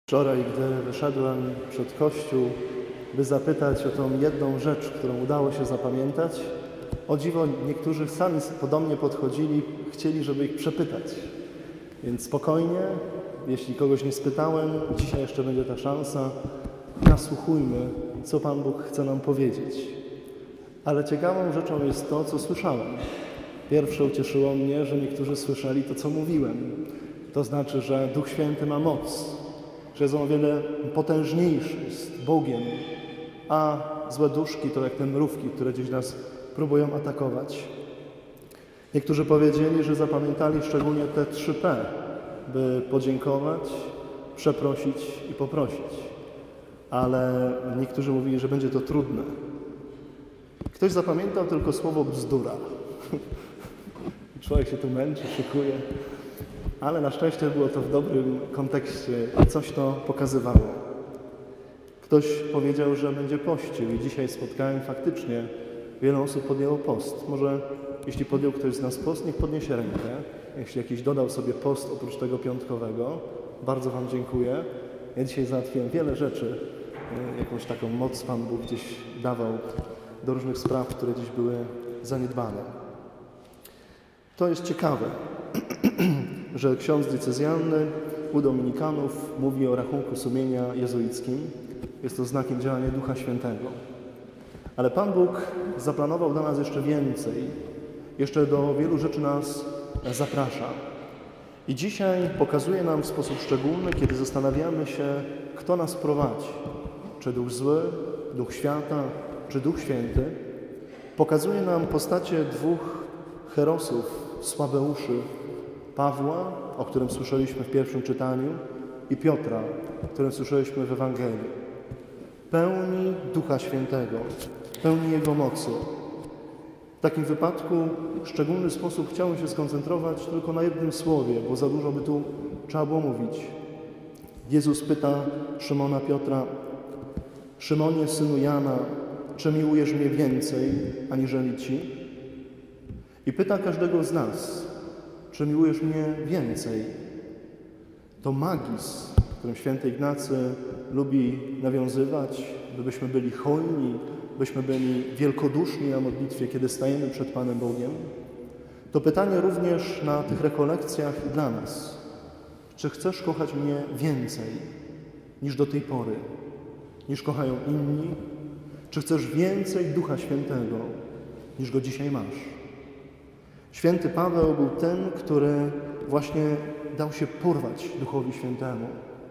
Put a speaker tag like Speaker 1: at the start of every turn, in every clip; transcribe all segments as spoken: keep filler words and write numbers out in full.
Speaker 1: Wczoraj, gdy wyszedłem przed kościół, by zapytać o tą jedną rzecz, którą udało się zapamiętać, o dziwo niektórzy sami podobnie podchodzili, chcieli, żeby ich przepytać. Więc spokojnie, jeśli kogoś nie spytałem, dzisiaj jeszcze będzie ta szansa, nasłuchujmy, co Pan Bóg chce nam powiedzieć. Ale ciekawą rzeczą jest to, co słyszałem. Pierwsze ucieszyło mnie, że niektórzy słyszeli to, co mówiłem. To znaczy, że Duch Święty ma moc, że jest on o wiele potężniejszy, jest Bogiem, a złe duszki to jak te mrówki, które gdzieś nas próbują atakować. Niektórzy powiedzieli, że zapamiętali szczególnie te trzy P, by podziękować, przeprosić i poprosić. Ale niektórzy mówili, że będzie to trudne. Ktoś zapamiętał tylko słowo bzdura. Człowiek się tu męczy, szykuje. Ale na szczęście było to w dobrym kontekście i coś to pokazywało. Ktoś powiedział, że będzie pościł i dzisiaj spotkałem faktycznie wiele osób podjęło post. Może jeśli podjął ktoś z nas post, niech podniesie rękę. Jeśli jakiś dodał sobie post oprócz tego piątkowego, bardzo Wam dziękuję. Ja dzisiaj załatwiłem wiele rzeczy. Jakąś taką moc Pan Bóg gdzieś dawał do różnych spraw, które dziś były zaniedbane. To jest ciekawe, że ksiądz diecezjalny u dominikanów mówi o rachunku sumienia jezuickim. Jest to znakiem działania Ducha Świętego. Ale Pan Bóg zaplanował dla nas jeszcze więcej. Jeszcze do wielu rzeczy nas zaprasza. I dzisiaj pokazuje nam w sposób szczególny, kiedy zastanawiamy się, kto nas prowadzi. Czy Duch Zły, Duch Świata, czy Duch Święty. Pokazuje nam postacie dwóch herosów, słabeuszy, Pawła, o którym słyszeliśmy w pierwszym czytaniu, i Piotra, o którym słyszeliśmy w Ewangelii. Pełni Ducha Świętego, pełni Jego mocy. W takim wypadku w szczególny sposób chciałem się skoncentrować tylko na jednym słowie, bo za dużo by tu trzeba było mówić. Jezus pyta Szymona Piotra: Szymonie, synu Jana, czy miłujesz mnie więcej aniżeli ci? I pyta każdego z nas, czy miłujesz mnie więcej? To magis, którym święty Ignacy lubi nawiązywać, byśmy byli hojni, byśmy byli wielkoduszni na modlitwie, kiedy stajemy przed Panem Bogiem. To pytanie również na tych rekolekcjach i dla nas. Czy chcesz kochać mnie więcej niż do tej pory, niż kochają inni? Czy chcesz więcej Ducha Świętego niż go dzisiaj masz? Święty Paweł był tym, który właśnie dał się porwać Duchowi Świętemu.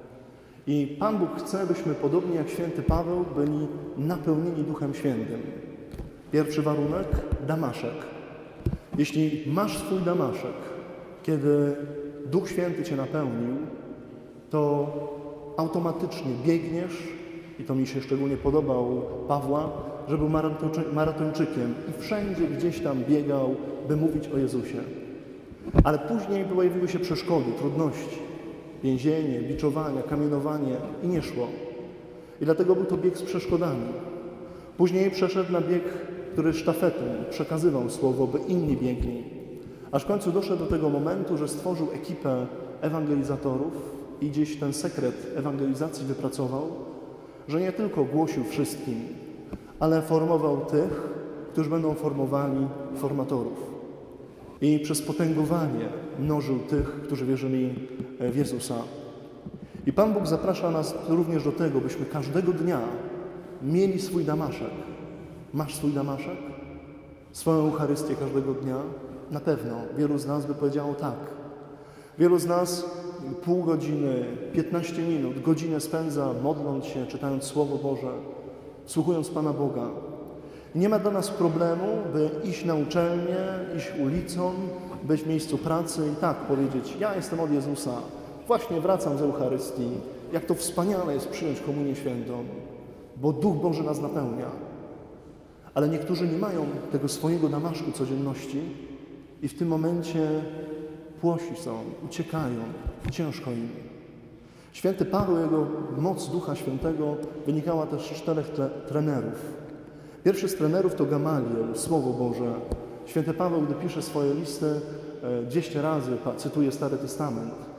Speaker 1: I Pan Bóg chce, byśmy podobnie jak święty Paweł byli napełnieni Duchem Świętym. Pierwszy warunek – damaszek. Jeśli masz swój damaszek, kiedy Duch Święty Cię napełnił, to automatycznie biegniesz, i to mi się szczególnie podobał Pawła, że był maratończykiem i wszędzie gdzieś tam biegał, by mówić o Jezusie. Ale później pojawiły się przeszkody, trudności, więzienie, biczowania, kamienowanie i nie szło. I dlatego był to bieg z przeszkodami. Później przeszedł na bieg, który sztafetą przekazywał słowo, by inni biegli. Aż w końcu doszedł do tego momentu, że stworzył ekipę ewangelizatorów i gdzieś ten sekret ewangelizacji wypracował, że nie tylko głosił wszystkim, ale formował tych, którzy będą formowali formatorów. I przez potęgowanie mnożył tych, którzy wierzyli w Jezusa. I Pan Bóg zaprasza nas również do tego, byśmy każdego dnia mieli swój damaszek. Masz swój damaszek? Swoją Eucharystię każdego dnia? Na pewno. Wielu z nas by powiedziało tak. Wielu z nas pół godziny, piętnaście minut, godzinę spędza modląc się, czytając Słowo Boże, słuchując Pana Boga. Nie ma dla nas problemu, by iść na uczelnię, iść ulicą, być w miejscu pracy i tak powiedzieć: ja jestem od Jezusa, właśnie wracam z Eucharystii, jak to wspaniale jest przyjąć Komunię Świętą, bo Duch Boży nas napełnia. Ale niektórzy nie mają tego swojego damaszku codzienności i w tym momencie płosi są, uciekają, ciężko im. Święty Paweł, jego moc Ducha Świętego wynikała też z czterech trenerów. Pierwszy z trenerów to Gamaliel, Słowo Boże. Święty Paweł, gdy pisze swoje listy, dwieście razy cytuje Stary Testament.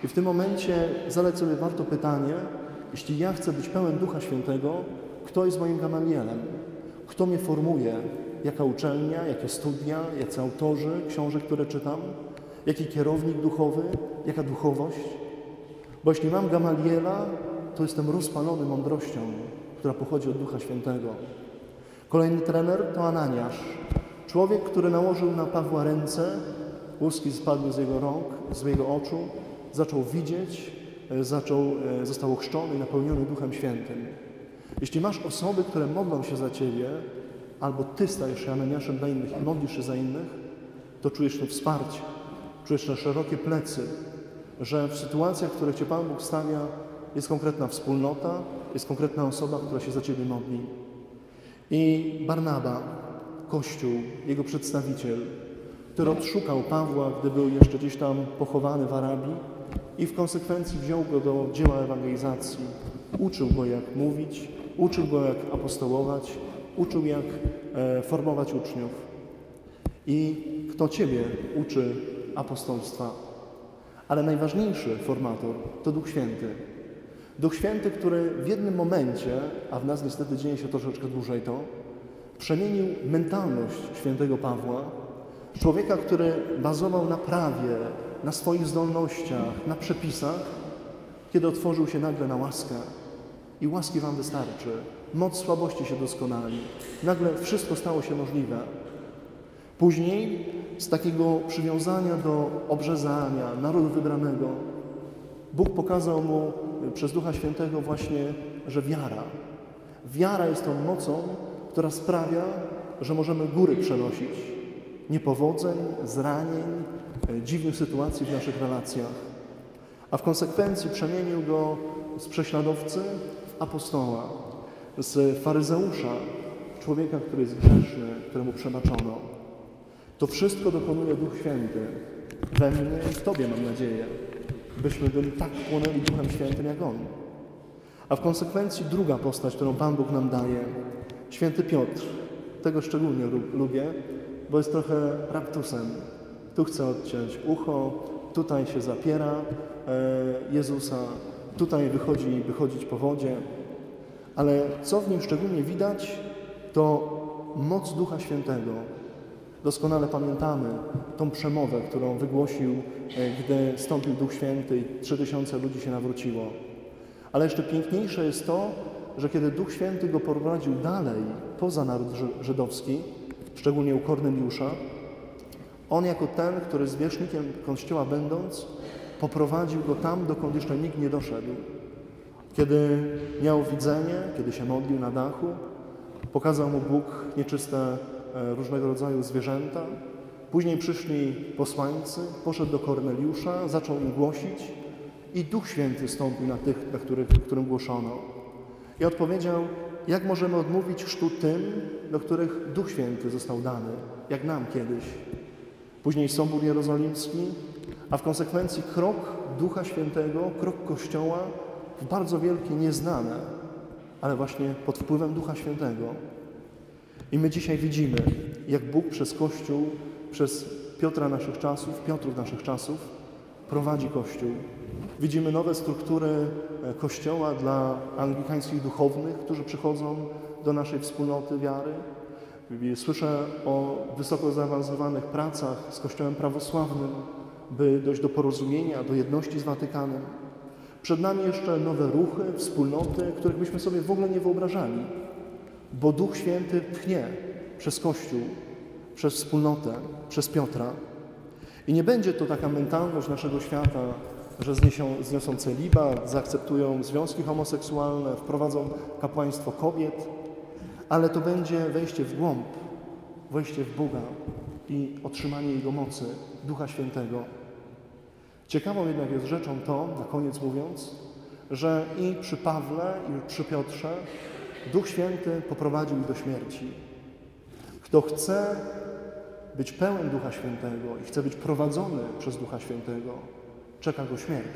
Speaker 1: I w tym momencie zadać sobie warto pytanie, jeśli ja chcę być pełen Ducha Świętego, kto jest moim Gamalielem? Kto mnie formuje? Jaka uczelnia, jakie studia, jacy autorzy książek, które czytam? Jaki kierownik duchowy? Jaka duchowość? Bo jeśli mam Gamaliela, to jestem rozpalony mądrością, która pochodzi od Ducha Świętego. Kolejny trener to Ananiasz. Człowiek, który nałożył na Pawła ręce, łuski spadły z jego rąk, z jego oczu, zaczął widzieć, zaczął, został ochrzczony i napełniony Duchem Świętym. Jeśli masz osoby, które modlą się za Ciebie, albo Ty stajesz się Ananiaszem dla innych i modlisz się za innych, to czujesz to wsparcie, czujesz te szerokie plecy, że w sytuacjach, w których Cię Pan Bóg stawia, jest konkretna wspólnota, jest konkretna osoba, która się za Ciebie modli. I Barnaba, Kościół, jego przedstawiciel, który odszukał Pawła, gdy był jeszcze gdzieś tam pochowany w Arabii i w konsekwencji wziął go do dzieła ewangelizacji. Uczył go, jak mówić, uczył go, jak apostołować, uczył, jak e, formować uczniów. I kto Ciebie uczy apostolstwa? Ale najważniejszy formator to Duch Święty. Duch Święty, który w jednym momencie, a w nas niestety dzieje się troszeczkę dłużej to, przemienił mentalność świętego Pawła, człowieka, który bazował na prawie, na swoich zdolnościach, na przepisach, kiedy otworzył się nagle na łaskę. I łaski Wam wystarczy. Moc słabości się doskonali. Nagle wszystko stało się możliwe. Później z takiego przywiązania do obrzezania narodu wybranego Bóg pokazał mu przez Ducha Świętego właśnie, że wiara. Wiara jest tą mocą, która sprawia, że możemy góry przenosić. Niepowodzeń, zranień, dziwnych sytuacji w naszych relacjach. A w konsekwencji przemienił go z prześladowcy w apostoła, z faryzeusza, człowieka, który jest grzeszny, któremu przebaczono. To wszystko dokonuje Duch Święty. We mnie i w Tobie, mam nadzieję, byśmy byli tak płonęli Duchem Świętym jak On. A w konsekwencji druga postać, którą Pan Bóg nam daje, święty Piotr. Tego szczególnie lubię, bo jest trochę raptusem. Tu chce odciąć ucho, tutaj się zapiera Jezusa, tutaj wychodzi wychodzić po wodzie. Ale co w nim szczególnie widać, to moc Ducha Świętego. Doskonale pamiętamy tą przemowę, którą wygłosił, gdy stąpił Duch Święty i trzy tysiące ludzi się nawróciło. Ale jeszcze piękniejsze jest to, że kiedy Duch Święty go prowadził dalej, poza naród żydowski, szczególnie u Korneliusza, on jako ten, który zwierzchnikiem Kościoła będąc, poprowadził go tam, dokąd jeszcze nikt nie doszedł. Kiedy miał widzenie, kiedy się modlił na dachu, pokazał mu Bóg nieczyste różnego rodzaju zwierzęta. Później przyszli posłańcy, poszedł do Korneliusza, zaczął im głosić i Duch Święty stąpił na tych, na których, którym głoszono. I odpowiedział, jak możemy odmówić chrztu tym, do których Duch Święty został dany, jak nam kiedyś. Później Sobór Jerozolimski, a w konsekwencji krok Ducha Świętego, krok Kościoła w bardzo wielkie, nieznane, ale właśnie pod wpływem Ducha Świętego. I my dzisiaj widzimy, jak Bóg przez Kościół, przez Piotra naszych czasów, Piotrów naszych czasów prowadzi Kościół. Widzimy nowe struktury Kościoła dla anglikańskich duchownych, którzy przychodzą do naszej wspólnoty wiary. Słyszę o wysoko zaawansowanych pracach z Kościołem prawosławnym, by dojść do porozumienia, do jedności z Watykanem. Przed nami jeszcze nowe ruchy, wspólnoty, których byśmy sobie w ogóle nie wyobrażali, bo Duch Święty pchnie przez Kościół, przez wspólnotę, przez Piotra. I nie będzie to taka mentalność naszego świata, że zniesią, zniosą celibat, zaakceptują związki homoseksualne, wprowadzą kapłaństwo kobiet, ale to będzie wejście w głąb, wejście w Boga i otrzymanie Jego mocy, Ducha Świętego. Ciekawą jednak jest rzeczą to, na koniec mówiąc, że i przy Pawle, i przy Piotrze Duch Święty poprowadził ich do śmierci. Kto chce być pełen Ducha Świętego i chce być prowadzony przez Ducha Świętego, czeka go śmierć.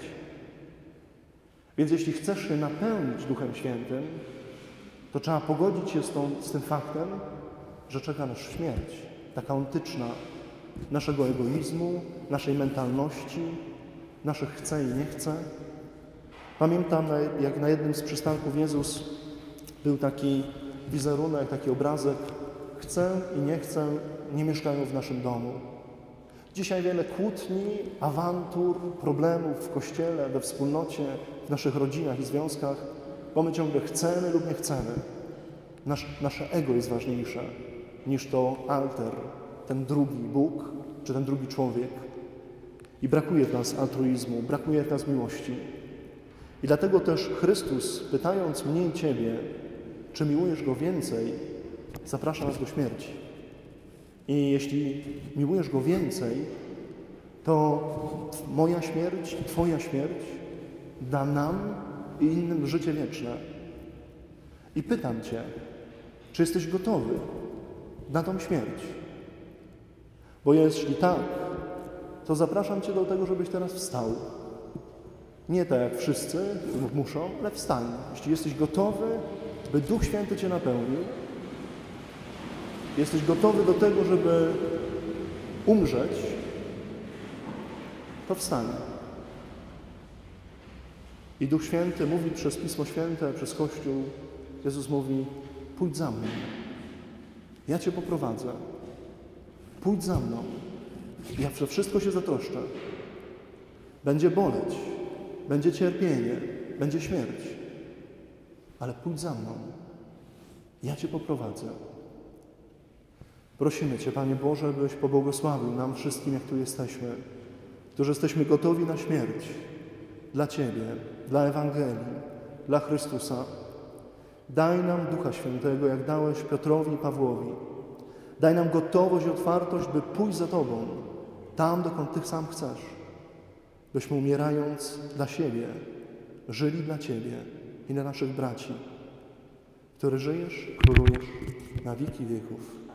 Speaker 1: Więc jeśli chcesz się napełnić Duchem Świętym, to trzeba pogodzić się z, tą, z tym faktem, że czeka nas śmierć, taka ontyczna naszego egoizmu, naszej mentalności, naszych chce i nie chce. Pamiętam, jak na jednym z przystanków Jezus był taki wizerunek, taki obrazek: chcę i nie chcę nie mieszkają w naszym domu. Dzisiaj wiele kłótni, awantur, problemów w Kościele, we wspólnocie, w naszych rodzinach i związkach, bo my ciągle chcemy lub nie chcemy. Nasz, nasze ego jest ważniejsze niż to alter, ten drugi Bóg czy ten drugi człowiek. I brakuje w nas altruizmu, brakuje w nas miłości. I dlatego też Chrystus, pytając mnie i Ciebie, czy miłujesz Go więcej, zaprasza nas do śmierci. I jeśli miłujesz Go więcej, to moja śmierć, Twoja śmierć da nam i innym życie wieczne. I pytam Cię, czy jesteś gotowy na tą śmierć? Bo jeśli tak, to zapraszam Cię do tego, żebyś teraz wstał. Nie tak jak wszyscy muszą, ale wstań. Jeśli jesteś gotowy, by Duch Święty Cię napełnił, jesteś gotowy do tego, żeby umrzeć, to wstań. I Duch Święty mówi przez Pismo Święte, przez Kościół, Jezus mówi: pójdź za mną. Ja Cię poprowadzę. Pójdź za mną. Ja za wszystko się zatroszczę. Będzie boleć, będzie cierpienie, będzie śmierć. Ale pójdź za mną. Ja Cię poprowadzę. Prosimy Cię, Panie Boże, byś pobłogosławił nam wszystkim, jak tu jesteśmy, którzy jesteśmy gotowi na śmierć dla Ciebie, dla Ewangelii, dla Chrystusa. Daj nam Ducha Świętego, jak dałeś Piotrowi i Pawłowi. Daj nam gotowość i otwartość, by pójść za Tobą, tam, dokąd Ty sam chcesz. Byśmy umierając dla siebie, żyli dla Ciebie i dla naszych braci, który żyjesz, królujesz na wieki wieków.